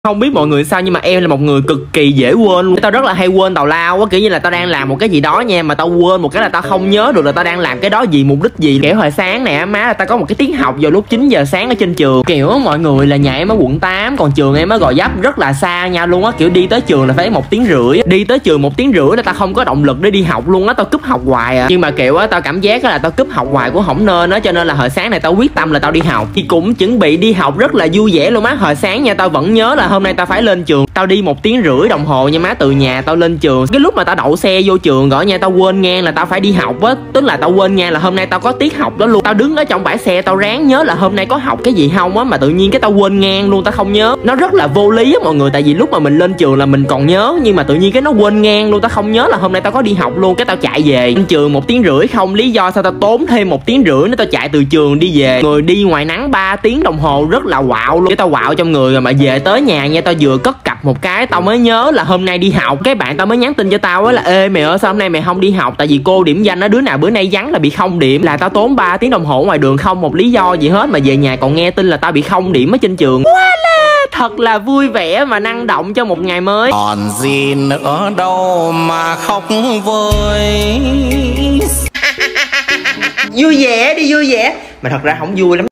Không biết mọi người sao nhưng mà em là một người cực kỳ dễ quên luôn. Tao rất là hay quên tào lao á, kiểu như là tao đang làm một cái gì đó nha mà tao quên một cái là tao không nhớ được là tao đang làm cái đó gì, mục đích gì. Kiểu hồi sáng nè má là tao có một cái tiết học vào lúc 9 giờ sáng ở trên trường. Kiểu mọi người là nhà em ở quận 8, còn trường em ở Gò Vấp, rất là xa nhau luôn á. Kiểu đi tới trường là phải 1 tiếng rưỡi. Đi tới trường 1 tiếng rưỡi là tao không có động lực để đi học luôn á, tao cúp học hoài à. Nhưng mà kiểu á tao cảm giác là tao cúp học hoài cũng không nên á, cho nên là hồi sáng này tao quyết tâm là tao đi học. Thì cũng chuẩn bị đi học rất là vui vẻ luôn á. Hồi sáng nha tao vẫn nhớ là hôm nay tao phải lên trường. Tao đi 1 tiếng rưỡi đồng hồ nha má, từ nhà tao lên trường. Cái lúc mà tao đậu xe vô trường gọi nha, tao quên ngang là tao phải đi học á. Tức là tao quên ngang là hôm nay tao có tiết học đó luôn. Tao đứng ở trong bãi xe tao ráng nhớ là hôm nay có học cái gì không á, mà tự nhiên cái tao quên ngang luôn, tao không nhớ. Nó rất là vô lý á mọi người, tại vì lúc mà mình lên trường là mình còn nhớ, nhưng mà tự nhiên cái nó quên ngang luôn, tao không nhớ là hôm nay tao có đi học luôn. Cái tao chạy về lên trường 1 tiếng rưỡi không lý do sao tao tốn thêm 1 tiếng rưỡi nữa tao chạy từ trường đi về. Người đi ngoài nắng 3 tiếng đồng hồ rất là quạo luôn. Cái tao quạo trong người rồi mà về tới nhà nha, tao vừa cất cặp một cái tao mới nhớ là hôm nay đi học. Cái bạn tao mới nhắn tin cho tao á là ê mày ơi sao hôm nay mày không đi học, tại vì cô điểm danh á đứa nào bữa nay vắng là bị 0 điểm. Là tao tốn 3 tiếng đồng hồ ngoài đường không một lý do gì hết, mà về nhà còn nghe tin là tao bị 0 điểm ở trên trường. Thật là vui vẻ và năng động cho một ngày mới. Còn gì nữa đâu mà khóc vơi. Vui vẻ đi, vui vẻ. Mà thật ra không vui lắm.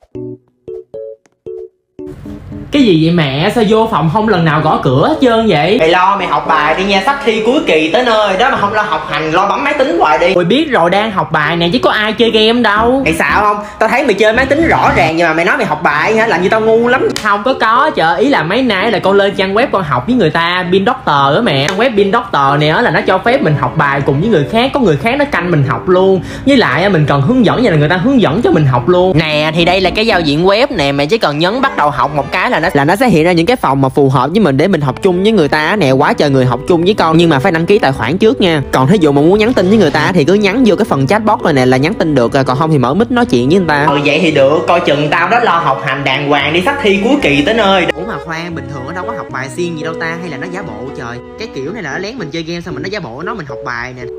Cái gì vậy mẹ? Sao vô phòng không lần nào gõ cửa hết trơn vậy? Mày lo mày học bài đi nha, sắp thi cuối kỳ tới nơi đó mà không lo học hành, lo bấm máy tính hoài đi. Mày biết rồi, đang học bài nè chứ có ai chơi game đâu. Mày xạo không? Tao thấy mày chơi máy tính rõ ràng nhưng mà mày nói mày học bài hả? Làm như tao ngu lắm. Không có trời, ý là mấy nay là con lên trang web con học với người ta, Pin Doctor á mẹ. Trang web Pin Doctor này á là nó cho phép mình học bài cùng với người khác, có người khác nó canh mình học luôn. Với lại mình cần hướng dẫn, như là người ta hướng dẫn cho mình học luôn. Nè thì đây là cái giao diện web nè, mày chỉ cần nhấn bắt đầu học một cái là nó sẽ hiện ra những cái phòng mà phù hợp với mình để mình học chung với người ta nè. Quá trời người học chung với con, nhưng mà phải đăng ký tài khoản trước nha. Còn thí dụ mà muốn nhắn tin với người ta thì cứ nhắn vô cái phần chatbox này nè là nhắn tin được, còn không thì mở mic nói chuyện với người ta. Vậy thì được, coi chừng tao đó lo học hành đàng hoàng đi, sắp thi cuối kỳ tới nơi. Ủa mà khoan, bình thường nó đâu có học bài siêng gì đâu ta, hay là nó giả bộ trời? Cái kiểu này là nó lén mình chơi game xong mình nó giả bộ nói mình học bài nè.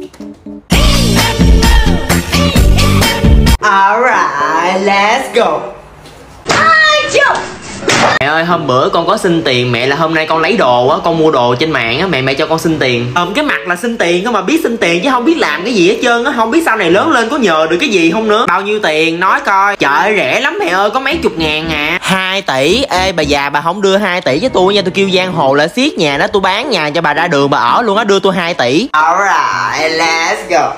Alright, let's go. Mẹ ơi, hôm bữa con có xin tiền mẹ, là hôm nay con lấy đồ á, con mua đồ trên mạng á, mẹ cho con xin tiền. Cái mặt là xin tiền không mà biết xin tiền chứ không biết làm cái gì hết trơn á, không biết sau này lớn lên có nhờ được cái gì không nữa. Bao nhiêu tiền nói coi. Trời ơi rẻ lắm mẹ ơi, có mấy chục ngàn à. 2 tỷ. Ê bà già bà không đưa 2 tỷ cho tôi nha, tôi kêu giang hồ lại xiết nhà đó, tôi bán nhà cho bà ra đường bà ở luôn á, đưa tôi 2 tỷ. Alright, let's go.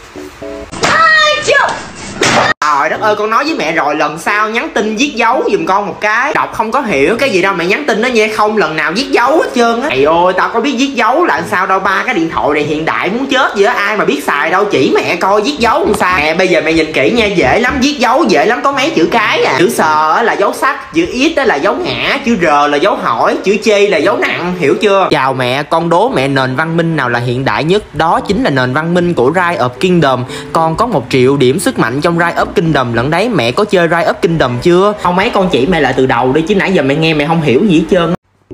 Trời đất ơi, con nói với mẹ rồi, lần sau nhắn tin viết dấu giùm con một cái. Đọc không có hiểu cái gì đâu mẹ nhắn tin đó nha, không lần nào viết dấu hết trơn á. Mày ơi, tao có biết viết dấu là sao đâu ba, cái điện thoại này hiện đại muốn chết vậy á, ai mà biết xài đâu, chỉ mẹ coi viết dấu làm sao. Mẹ bây giờ mẹ nhìn kỹ nha, dễ lắm, viết dấu dễ lắm, có mấy chữ cái à. Chữ sờ là dấu sắc, chữ ít là dấu ngã, chữ r là dấu hỏi, chữ chê là dấu nặng, hiểu chưa? Chào mẹ, con đố mẹ nền văn minh nào là hiện đại nhất? Đó chính là nền văn minh của Rise of Kingdom. Con có 1 triệu điểm sức mạnh trong Rise of Kingdom lận đấy. Mẹ có chơi Rise of Kingdom chưa? Không, mấy con chỉ mẹ lại từ đầu đi chứ nãy giờ mẹ nghe mẹ không hiểu gì hết trơn.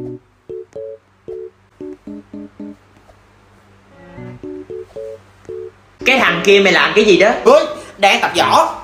Cái thằng kia mày làm cái gì đó? Ôi, đang tập võ.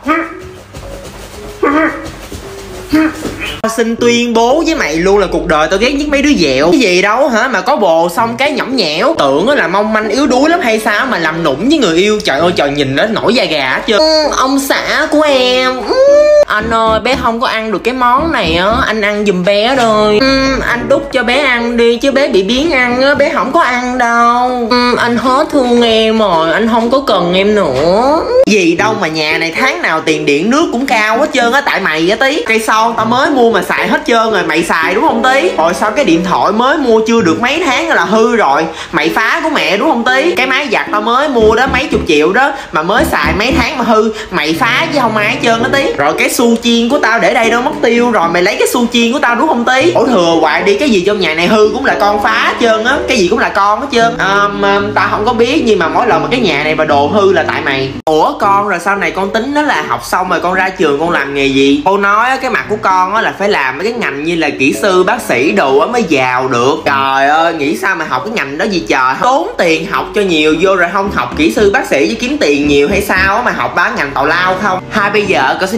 Xin tuyên bố với mày luôn là cuộc đời tao ghét nhất mấy đứa dẹo. Cái gì đâu hả mà có bồ xong cái nhõng nhẽo, tưởng là mong manh yếu đuối lắm hay sao mà làm nũng với người yêu. Trời ơi trời, nhìn nó nổi da gà hết trơn. Ông xã của em. Anh ơi bé không có ăn được cái món này á, anh ăn giùm bé rồi. Anh đút cho bé ăn đi chứ bé bị biếng ăn á, bé không có ăn đâu. Anh hết thương em rồi, anh không có cần em nữa. Gì đâu mà nhà này tháng nào tiền điện nước cũng cao hết trơn á, tại mày á Tí. Cây son tao mới mua mà xài hết trơn rồi, mày xài đúng không Tí? Rồi sao cái điện thoại mới mua chưa được mấy tháng là hư rồi, mày phá của mẹ đúng không Tí? Cái máy giặt tao mới mua đó mấy chục triệu đó mà mới xài mấy tháng mà hư, mày phá chứ không ai hết trơn á Tí. Rồi cái xu chiên của tao để đây đâu mất tiêu rồi, mày lấy cái xu chiên của tao đúng không Tí? Ủa thừa hoài đi, cái gì trong nhà này hư cũng là con phá hết trơn á, cái gì cũng là con hết trơn. Tao không có biết nhưng mà mỗi lần mà cái nhà này mà đồ hư là tại mày. Ủa con rồi sau này con tính đó là học xong rồi con ra trường con làm nghề gì? Cô nói cái mặt của con á là phải làm mấy cái ngành như là kỹ sư, bác sĩ đồ á mới giàu được. Trời ơi, nghĩ sao mà học cái ngành đó gì trời? Tốn tiền học cho nhiều vô rồi không học kỹ sư bác sĩ chứ kiếm tiền nhiều hay sao mà học bán ngành tào lao không? Hai bây giờ con xin nói chuyện với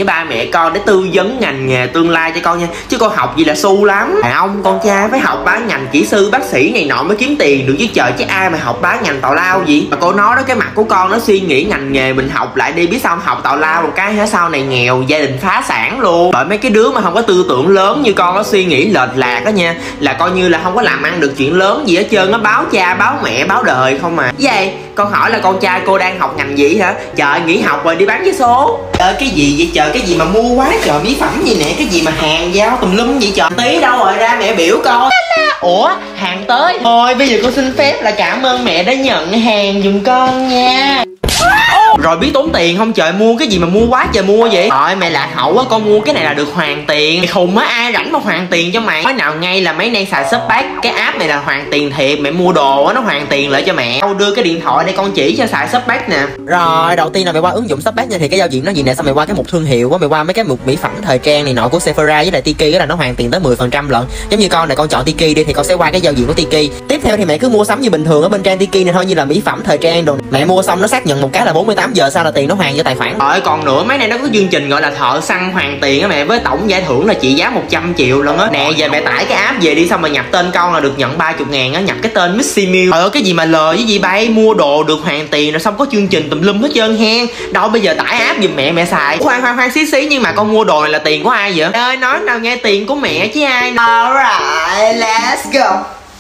với ba mẹ con để tư vấn ngành nghề tương lai cho con nha, chứ con học gì là xu lắm. Đàn ông con trai phải học bán ngành kỹ sư bác sĩ này nọ mới kiếm tiền được chứ trời, chứ ai mà học bán ngành tào lao gì. Mà cô nói đó, cái mặt của con nó suy nghĩ ngành nghề mình học lại đi, biết sao học tào lao một cái hả, sau này nghèo gia đình phá sản luôn. Bởi mấy cái đứa mà không có tư tưởng lớn như con nó suy nghĩ lệch lạc đó nha, là coi như là không có làm ăn được chuyện lớn gì hết trơn. Nó báo cha báo mẹ báo đời không mà. Vậy con hỏi là con trai cô đang học ngành gì hả? Trời, nghỉ học rồi đi bán vé số. Trời, cái gì vậy trời, cái gì mà mua quá trời mỹ phẩm gì nè, cái gì mà hàng giao tùm lum vậy trời. Tí đâu rồi, ra mẹ biểu con. Ủa, hàng tới. Thôi bây giờ con xin phép là cảm ơn mẹ đã nhận hàng giùm con nha. Rồi biết tốn tiền không trời, mua cái gì mà mua quá trời mua vậy. Trời, mẹ lạc hậu á, con mua cái này là được hoàn tiền. Mày khùng á, ai rảnh mà hoàn tiền cho mày. Nói nào ngay là mấy nay xài Shopback, cái app này là hoàn tiền thiệt. Mẹ mua đồ á nó hoàn tiền lại cho mẹ. Đâu đưa cái điện thoại để con chỉ cho xài Shopback nè. Rồi đầu tiên là mày qua ứng dụng Shopback nha, thì cái giao diện nó gì nè, xong mày qua cái mục thương hiệu á, mày qua mấy cái mục mỹ phẩm thời trang này nọ của Sephora với lại Tiki, cái là nó hoàn tiền tới 10% lận. Giống như con này con chọn Tiki đi thì con sẽ qua cái giao diện của Tiki. Tiếp theo thì mẹ cứ mua sắm như bình thường ở bên trang Tiki này thôi, như là mỹ phẩm thời trang đồ. Mẹ mua xong nó xác nhận một cái là 48 giờ sau là tiền nó hoàn vô tài khoản. Rồi còn nữa, mấy này nó có chương trình gọi là thợ săn hoàn tiền á mẹ, với tổng giải thưởng là trị giá 100 triệu luôn á. Nè giờ mẹ tải cái app về đi, xong mà nhập tên con là được nhận 30 ngàn á, nhập cái tên Missy Miu. Cái gì mà lời với gì bay, mua đồ được hoàn tiền rồi xong có chương trình tùm lum hết trơn hen. Đâu bây giờ tải app giùm mẹ xài. Khoan xí nhưng mà con mua đồ này là tiền của ai vậy? Ơi nói nào nghe, tiền của mẹ chứ ai. Alright, let's go.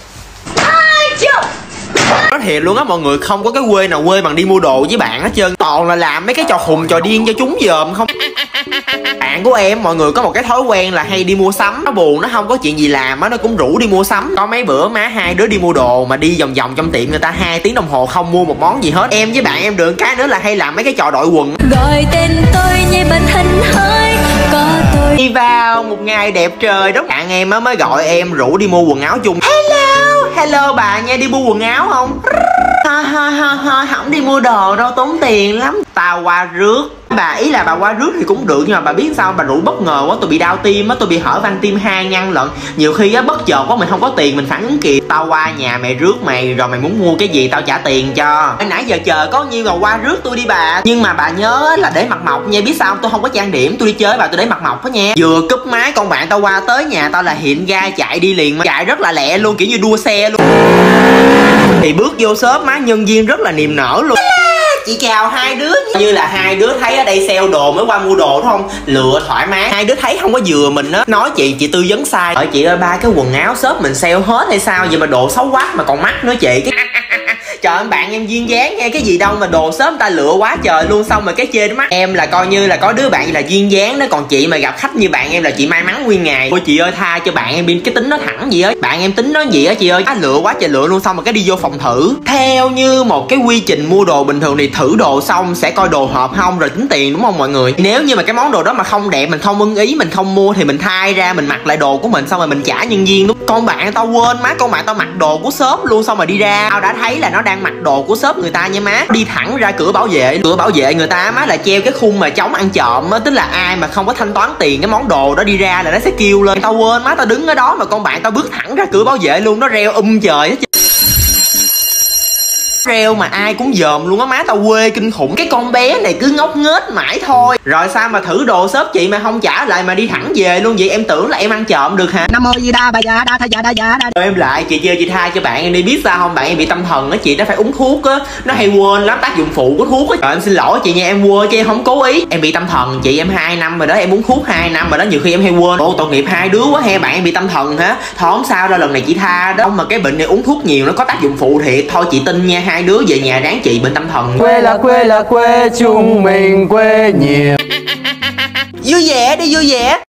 Nói thiệt luôn á mọi người, không có cái quê nào quê bằng đi mua đồ với bạn hết trơn. Toàn là làm mấy cái trò khùng trò điên cho chúng dòm không. Bạn của em mọi người có một cái thói quen là hay đi mua sắm. Nó buồn, nó không có chuyện gì làm á, nó cũng rủ đi mua sắm. Có mấy bữa má hai đứa đi mua đồ mà đi vòng vòng trong tiệm người ta 2 tiếng đồng hồ không mua một món gì hết. Em với bạn em được cái nữa là hay làm mấy cái trò đội quần. Gọi tên tôi như bên hình hơi có tôi. Đi vào một ngày đẹp trời đó, bạn em mới gọi em rủ đi mua quần áo chung. Hello bà nha, đi mua quần áo không? Không đi mua đồ đâu, tốn tiền lắm. Tao qua rước. Bà ý là bà qua rước thì cũng được, nhưng mà bà biết sao, bà rủ bất ngờ quá, tôi bị đau tim á, tôi bị hở van tim 2 nhăn lận. Nhiều khi á bất chợt quá mình không có tiền mình phản ứng kịp. Tao qua nhà mẹ rước mày rồi mày muốn mua cái gì tao trả tiền cho. Nãy giờ chờ có nhiêu mà qua rước tôi đi bà. Nhưng mà bà nhớ là để mặt mộc nha, biết sao không? Tôi không có trang điểm, tôi đi chơi bà tôi để mặt mộc đó nha. Vừa cúp máy con bạn tao qua tới nhà tao là hiện gai chạy đi liền, mà chạy rất là lẹ luôn, kiểu như đua xe luôn. Thì bước vô shop má nhân viên rất là niềm nở luôn. Chị chào hai đứa, như là hai đứa thấy ở đây sale đồ mới qua mua đồ đúng không, lựa thoải mái. Hai đứa thấy không có vừa mình á, nói chị tư vấn sai. Chị ơi ba cái quần áo shop mình sale hết hay sao vậy mà đồ xấu quá mà còn mắc nữa chị. Trời ơi bạn em duyên dáng nghe, cái gì đâu mà đồ sớm ta lựa quá trời luôn, xong rồi cái chê nó mắc. Em là coi như là có đứa bạn là duyên dáng đó, còn chị mà gặp khách như bạn em là chị may mắn nguyên ngày. Ôi chị ơi tha cho bạn em đi, cái tính nó thẳng gì á, bạn em tính nó gì á chị ơi. Lựa quá trời lựa luôn, xong rồi cái đi vô phòng thử. Theo như một cái quy trình mua đồ bình thường thì thử đồ xong sẽ coi đồ hợp không rồi tính tiền đúng không mọi người. Nếu như mà cái món đồ đó mà không đẹp, mình không ưng ý, mình không mua thì mình thay ra mình mặc lại đồ của mình, xong rồi mình trả nhân viên đúng. Con bạn tao quên má, con bạn tao mặc đồ của shop luôn, xong rồi đi ra tao đã thấy là nó đang mặc đồ của shop người ta nha má. Đi thẳng ra cửa bảo vệ người ta má là treo cái khung mà chống ăn trộm á, tức là ai mà không có thanh toán tiền cái món đồ đó đi ra là nó sẽ kêu lên. Tao quên má, tao đứng ở đó mà con bạn tao bước thẳng ra cửa bảo vệ luôn, nó reo trời hết. Reo mà ai cũng dòm luôn á má, tao quê kinh khủng. Cái con bé này cứ ngốc nghếch mãi thôi. Rồi sao mà thử đồ shop chị mà không trả lại mà đi thẳng về luôn vậy? Em tưởng là em ăn trộm được hả? Nam mô Di Đà Bà Già Đa Tha Già Đa Già Đa. Em lại chị chơi chị tha cho bạn em đi, biết sao không? Bạn em bị tâm thần á chị, nó phải uống thuốc á, nó hay quên lắm tác dụng phụ của thuốc á. Rồi em xin lỗi chị nha, em quên chứ em không cố ý. Em bị tâm thần chị, em 2 năm rồi đó, em uống thuốc 2 năm rồi đó, nhiều khi em hay quên. Ồ tội nghiệp hai đứa quá he, bạn em bị tâm thần hả? Thôi không sao đâu, lần này chị tha đó. Mà cái bệnh này uống thuốc nhiều nó có tác dụng phụ thiệt. Thôi chị tin nha, hai đứa về nhà ráng trị bệnh tâm thần. Quê là quê chúng mình quê nhiều. Vui vẻ đi vui vẻ.